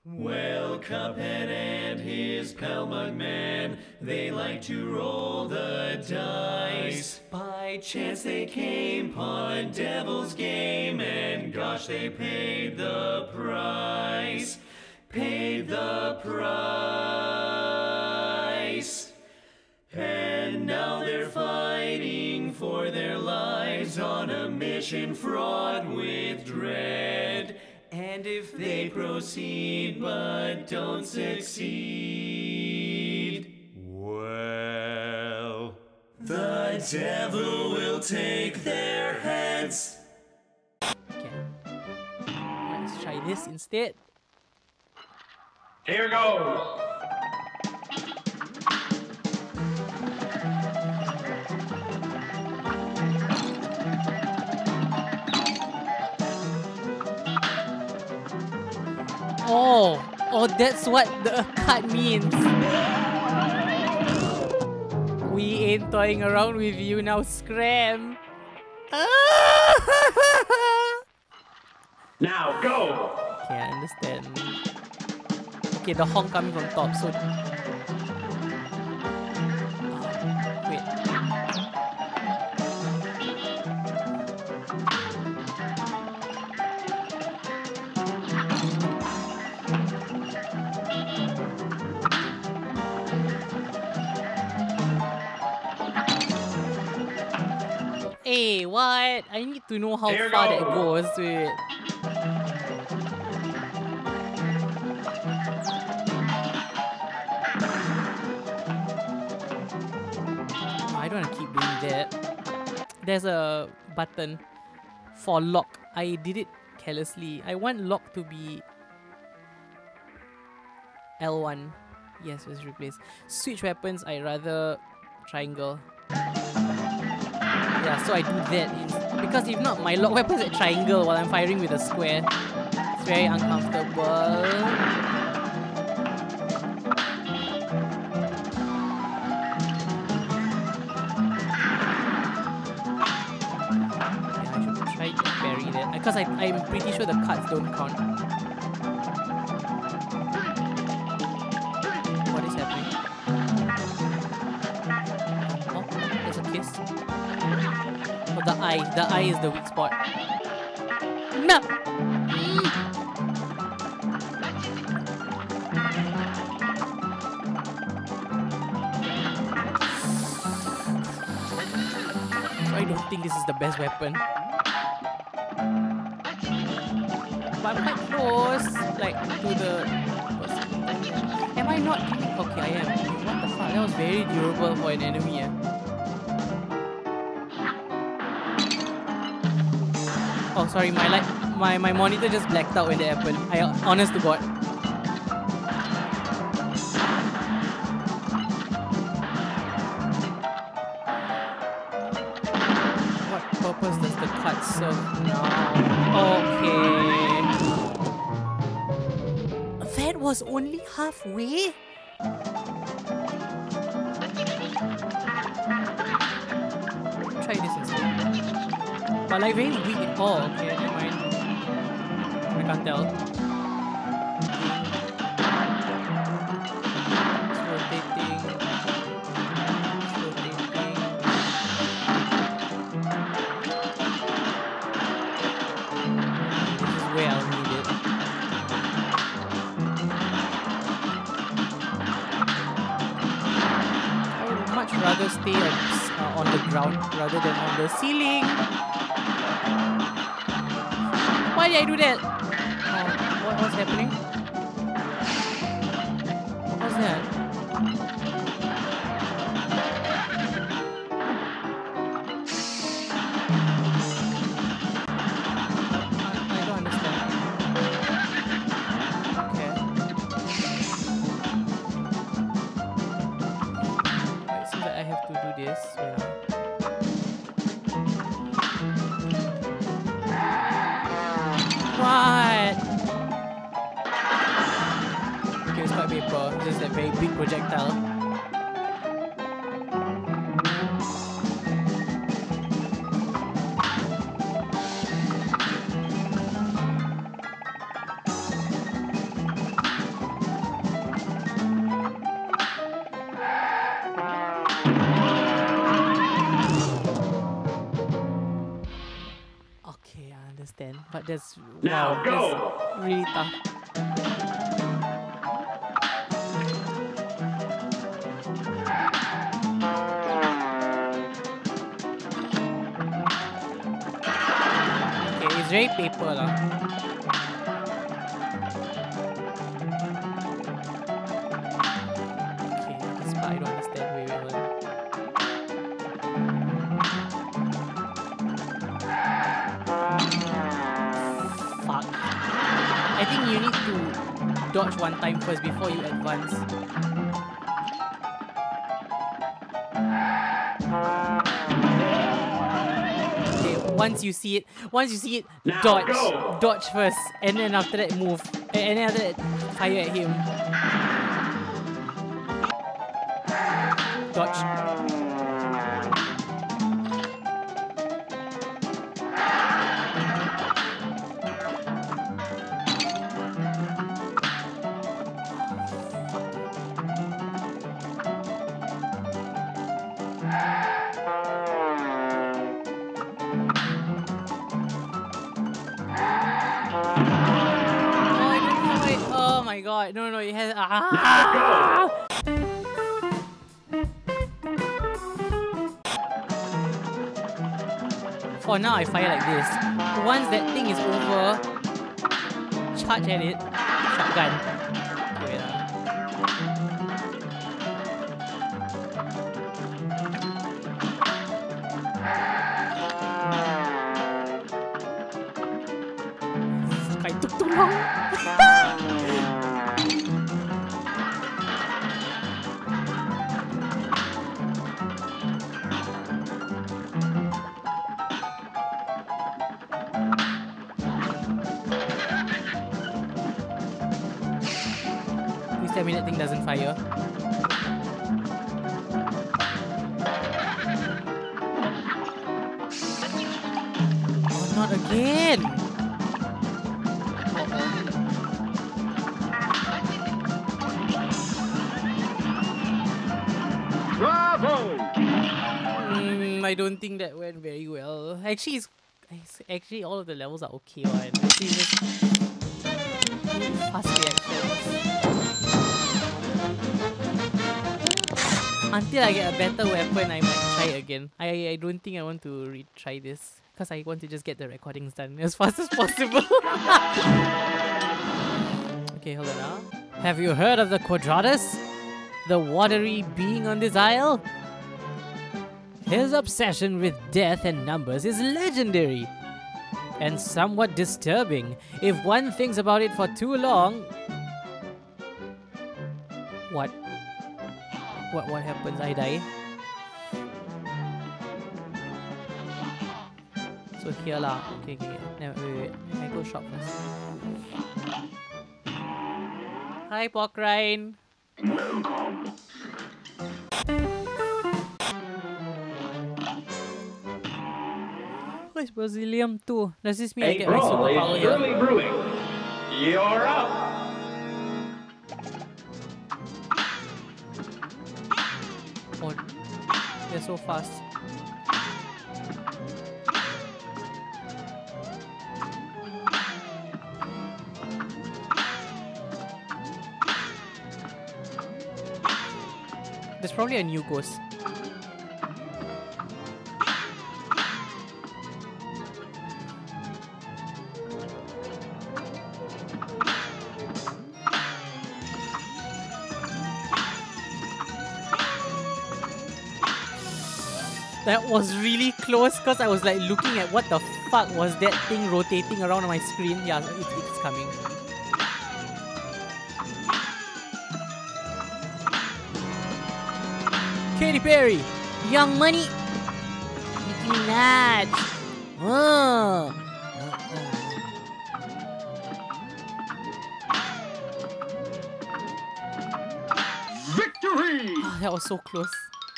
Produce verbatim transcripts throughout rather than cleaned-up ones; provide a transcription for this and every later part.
Well, Cuphead and his pal Mugman, they like to roll the dice. By chance they came upon a devil's game, and gosh, they paid the price. Paid the price. And now they're fighting for their lives on a mission fraught with dread. And if they proceed but don't succeed, well, the devil will take their heads. Okay. Let's try this instead. Here goes. Oh, oh, that's what the cut means. We ain't toying around with you now, Scram. Now go. Okay, I understand. Okay, the honk coming from top, so... Wait. Hey, what? I need to know how Here far goes. that goes. Wait. I don't want to keep doing that. There's a button for lock. I did it carelessly. I want lock to be L one. Yes, let's replace. Switch weapons, I rather triangle. Yeah, so I do that in, because if not, my lock weapons at triangle while I'm firing with a square. It's very uncomfortable. Try to parry that because I, I'm pretty sure the cuts don't count. What is happening? Oh, there's a kiss. Oh, the eye. The eye is the weak spot. No! I don't think this is the best weapon. But I'm quite close, like, to the... Am I not? Okay, I am. What the fuck? That was very durable for an enemy, eh? Oh, sorry, my light, my, my monitor just blacked out when that happened. I, honest to God. What purpose does the cut serve now? Okay. That was only halfway? Try this instead. But like very weak. Oh, okay, never mind. I can't tell. It's rotating. It's rotating. This is where I'll need it. I would much rather stay at, uh, on the ground rather than on the ceiling. Why did I do that? Oh, what was happening? What was that? I, I don't understand. Okay. It seems like I have to do this. Wait now. What? Okay, it's quite paper. It's just a very big projectile. that's Now wow, go! that's really tough. Okay, it's very paper lah. Okay, this part I don't understand very well. Fuck. I think you need to dodge one time first before you advance. Okay, once you see it, once you see it, Now dodge, go. dodge first, and then after that move, and then after that fire at him. Dodge. Oh my god, no, no, it has. Ah! For now, I fire like this. Once that thing is over, charge at it. Shotgun. Wait, uh. I took too long. Please tell me that thing doesn't fire. Oh, not again! Bravo! Mm, I don't think that went very well. Actually, it's, it's actually all of the levels are okay one. Actually, just fast reactions. Until I get a better weapon, I might try it again. I I don't think I want to retry this because I want to just get the recordings done as fast as possible. Okay, hold on now. Have you heard of the Quadratus? The watery being on this isle? His obsession with death and numbers is legendary and somewhat disturbing if one thinks about it for too long. What? What what happens? I die? So here lah. Okay, okay. No, wait, wait, wait. I go shop first. Hi, Pokrine. Where's Brazilium two? Does this mean I A get my brawl superpower is here? surely brewing. You're up! Oh, they're so fast. There's probably a new ghost. That was really close because I was like looking at what the fuck was that thing rotating around on my screen. Yeah, it, it's coming. Katy Perry, Young Money, Nicki Minaj. Oh. Victory! Oh, that was so close.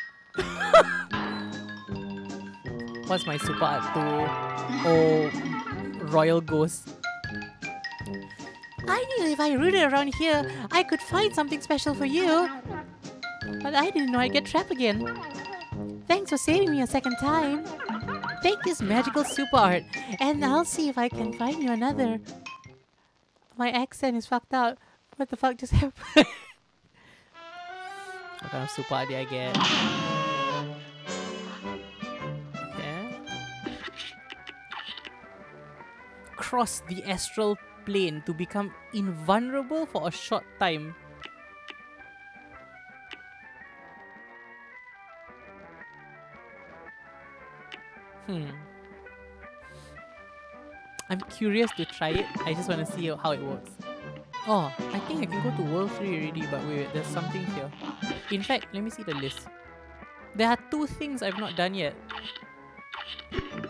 What's my super art to oh Royal Ghost? I knew if I rooted around here, I could find something special for you. But I didn't know I'd get trapped again. Thanks for saving me a second time. Take this magical super art, and I'll see if I can find you another. My accent is fucked out. What the fuck just happened? What kind of super art did I get? Okay. Cross the astral plane to become invulnerable for a short time. Hmm. I'm curious to try it. I just want to see how it works. Oh, I think I can go to World three already, but wait, wait, there's something here. In fact, let me see the list. There are two things I've not done yet.